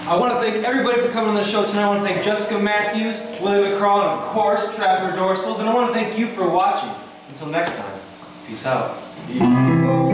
I want to thank everybody for coming on the show tonight. I want to thank Jessica Matthews, Willie McCraw, and of course, Trapper Dorsals. And I want to thank you for watching. Until next time, peace out.